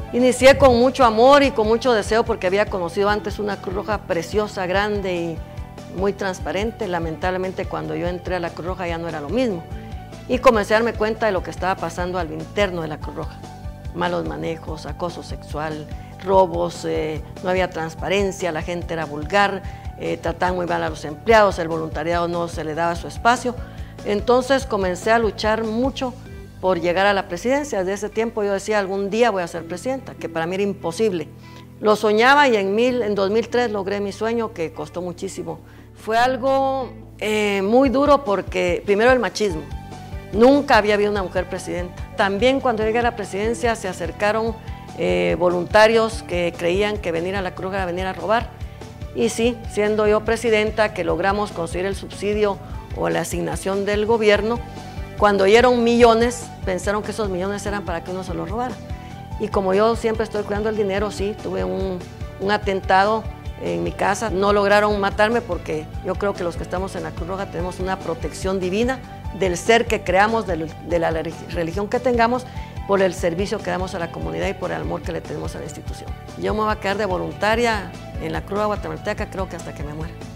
Inicié con mucho amor y con mucho deseo porque había conocido antes una Cruz Roja preciosa, grande y muy transparente. Lamentablemente cuando yo entré a la Cruz Roja ya no era lo mismo. Y comencé a darme cuenta de lo que estaba pasando al interno de la Cruz Roja. Malos manejos, acoso sexual, robos, no había transparencia, la gente era vulgar, trataban muy mal a los empleados, el voluntariado no se le daba su espacio. Entonces comencé a luchar mucho por llegar a la presidencia. Desde ese tiempo yo decía, algún día voy a ser presidenta, que para mí era imposible. Lo soñaba y en 2003 logré mi sueño, que costó muchísimo. Fue algo muy duro porque, primero, el machismo. Nunca había habido una mujer presidenta. También cuando llegué a la presidencia se acercaron voluntarios que creían que venir a la Cruz era venir a robar. Y sí, siendo yo presidenta, que logramos conseguir el subsidio o la asignación del gobierno, cuando oyeron millones, pensaron que esos millones eran para que uno se los robara. Y como yo siempre estoy cuidando el dinero, sí, tuve un atentado en mi casa. No lograron matarme porque yo creo que los que estamos en la Cruz Roja tenemos una protección divina del ser que creamos, de la religión que tengamos, por el servicio que damos a la comunidad y por el amor que le tenemos a la institución. Yo me voy a quedar de voluntaria en la Cruz Roja Guatemalteca, creo que hasta que me muera.